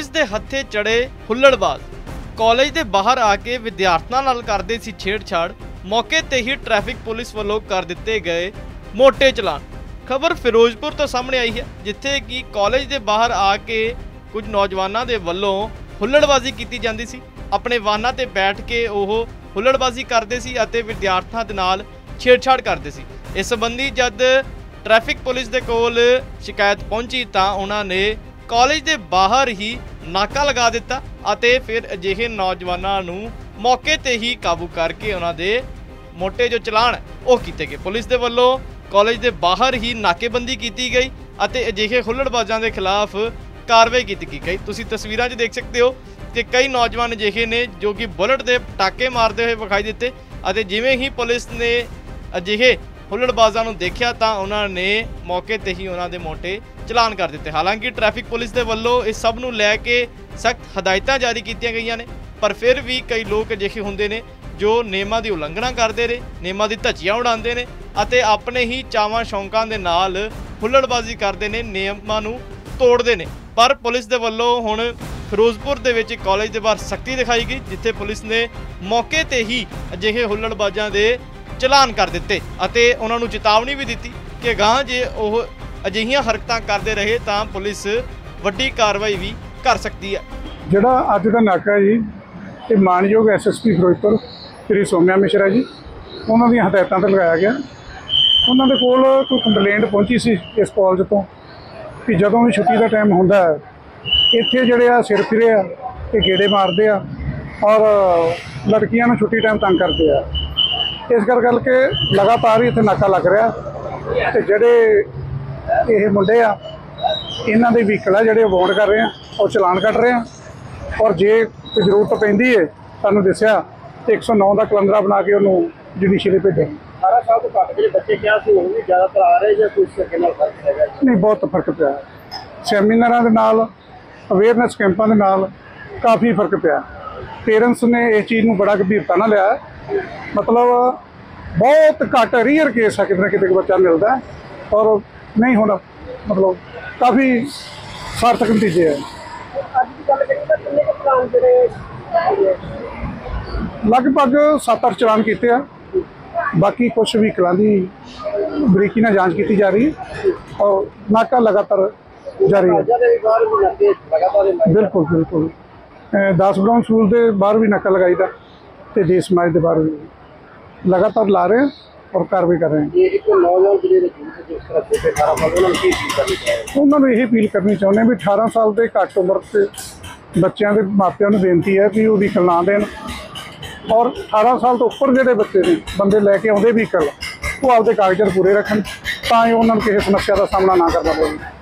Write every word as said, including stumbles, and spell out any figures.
ਦੇ ਹੱਥੇ ਚੜੇ ਹੁੱਲੜਬਾਜ਼ ਕਾਲਜ ਦੇ ਬਾਹਰ ਆ ਕੇ ਵਿਦਿਆਰਥੀਆਂ ਨਾਲ ਕਰਦੇ ਸੀ ਛੇੜਛਾੜ। मौके ते ही ट्रैफिक पुलिस वालों कर दिते गए मोटे चलान। खबर फिरोजपुर तो सामने आई है, जिथे कि कॉलेज के बाहर आके कुछ नौजवानों के वलों हुल्लड़बाजी की जाती सी। अपने वाहनों ते बैठ के वो हुल्लड़बाजी करते सी अते विद्यार्थियों के नाल छेड़छाड़ करते सी। इस संबंधी जब ट्रैफिक पुलिस के कोल शिकायत पहुंची तो उन्होंने कॉलेज के बाहर ही नाका लगा दिता अते फिर अजिहे नौजवानों नूं मौके ते ही काबू करके उन्होंने मोटे जो चलान वो किए गए। पुलिस के वलों कॉलेज के बाहर ही नाकेबंदी की गई अते अजिहे हुल्लड़बाजां के खिलाफ कार्रवाई की गई। तुसीं तस्वीरां 'च देख सकते हो कि कई नौजवान अजिहे ने जो कि बुलेट के पटाके मारते हुए विखाई दिते अते जिवें ही पुलिस ने अजिहे हुल्लड़बाजां नूं देखिया तां उन्होंने मौके ते ही उन्होंने मोटे चलान कर दिते। हालांकि ट्रैफिक पुलिस के वलों इस सब नूं लैके सख्त हदायतां जारी कीतियां गईयां ने, पर फिर भी कई लोग अजिहे हुंदे ने जो नियमां दी उलंघना करते ने, नियमां दी धज्जियां उड़ाते हैं अते अपने ही चावां शौकां दे नाल हुल्लड़बाजी करते हैं, नियमां नूं तोड़ते हैं। पर पुलिस के वलों हुण फिरोजपुर दे विच कॉलेज के बाहर सख्ती दिखाई गई, जिथे पुलिस ने मौके ते ही अजिहे हुल्लड़बाजां दे चलान कर दिते अते उन्हां नूं चेतावनी भी दी कि गां जे ओह अजिहियां हरकतां करते रहे तां पुलिस वड्डी कार्रवाई भी कर सकती है। जिहड़ा अज दा नाका है जी, ये मानयोग S S P Ferozepur Shri Saumya Mishra ji उन्हों दी हदायतों पर लगाया गया। उन्होंने कोल कोई कंप्लेंट पहुंची सी इस कॉलेज तो कि जदों भी छुट्टी का टाइम होंदा है इत्थे जिहड़े आ सिर फिरे आ ते गेड़े मारते आ और लड़कियां नूं छुट्टी टाइम तंग करते आ। इस कर करके लगातार ही इत्थे नाका लग रहा ते जिहड़े ये मुंडे आ इन्हां दे व्हीकल आ जिहड़े बॉन्ड कर रहे हैं और चलान कट रहे हैं और जे कोई जरूरत पैंदी है सानूं दस्सिया एक सौ नौ का कलंदरा बना के उन्होंने जुडिशरी भेजा। अठारह साल तो घट के बच्चे क्या सी होण भी ज़्यादातर आ रहे हैं, कुछ के नाल फर्क है? नहीं, बहुत फर्क पिया। सैमीनारां दे नाल अवेयरनैस कैंपां दे नाल काफ़ी फर्क पिया। पेरेंट्स ने इस चीज़ नूं बड़ा गंभीरता नाल लिया, मतलब बहुत घट रेयर केस है कितने कितने बच्चा मिलता है और नहीं होना, मतलब काफ़ी सार्थक नतीजे है। लगभग सत्त अठ चलान किए हैं, बाकी कुछ व्हीकलों की बरीकी नाल जांच की जा रही है और नाका लगातार जारी है। बिल्कुल बिल्कुल दास ब्राउन स्कूल के बाहर भी नाका लगाई था तो देश समाज के बाहर भी लगातार ला रहे हैं और कार्रवाई कर रहे हैं। उन्होंने यही अपील करनी चाहते हैं भी अठारह साल के घट उम्र से बच्चों के मापिया को बेनती है कि वो व्हीकल ना देन और अठारह साल तो उपर जोड़े बच्चे ने बंदे लैके आते व्हीकल वो आपके कागजात पूरे रखन ताकि उन्होंने किसी समस्या का सामना ना करना पवे।